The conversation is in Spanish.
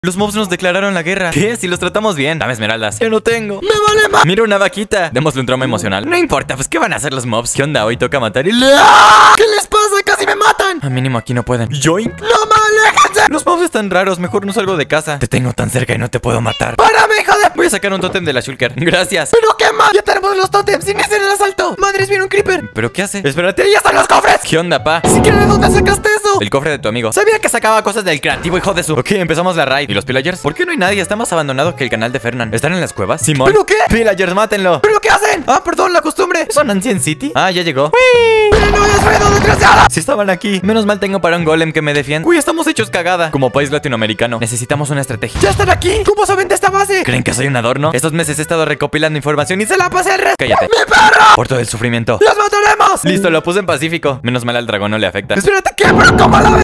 Los mobs nos declararon la guerra. ¿Qué? Si los tratamos bien. Dame esmeraldas. Yo no tengo. ¡Me vale más! Mira una vaquita. Démosle un trauma emocional. No importa, pues ¿qué van a hacer los mobs? ¿Qué onda? Hoy toca matar y... ¿Qué les pasa? ¡Casi me matan! A mínimo aquí no pueden. ¡Yoink! ¡No me aléjense! Los mobs están raros. Mejor no salgo de casa. Te tengo tan cerca y no te puedo matar. ¡Párame, hijo de... Voy a sacar un tótem de la Shulker. Gracias. ¿Pero qué más? Ya tenemos los tótems. ¡Inicien el asalto! ¡Madres, viene un creeper! ¿Pero qué hace? Espérate, ¡ya están los cofres! ¿Qué onda, pa? ¿Sí que de dónde sacaste eso? El cofre de tu amigo. Sabía que sacaba cosas del creativo, hijo de su... Ok, empezamos la raid. ¿Y los pillagers? ¿Por qué no hay nadie? Está más abandonado que el canal de Fernan. ¿Están en las cuevas? Simón. ¿Pero qué? Pillagers, mátenlo. ¿Pero qué hacen? Ah, perdón, la costumbre. ¿Son Ancient City? Ah, ya llegó. ¡Uy! ¡No hayas ruido, desgraciada! Si estaban aquí. Menos mal tengo para un golem que me defienda. Uy, estamos hechos cagada. Como país latinoamericano, necesitamos una estrategia. ¡Ya están aquí! ¿Cómo saben de esta base? ¿Creen que soy un adorno? Estos meses he estado recopilando información y se la pasé al resto. Cállate. ¡Mi perro! Por todo el sufrimiento. ¡Los mataremos! Listo, lo puse en pacífico. Menos mal al dragón no le afecta. Espérate, ¿qué? ¿Pero cómo la ves?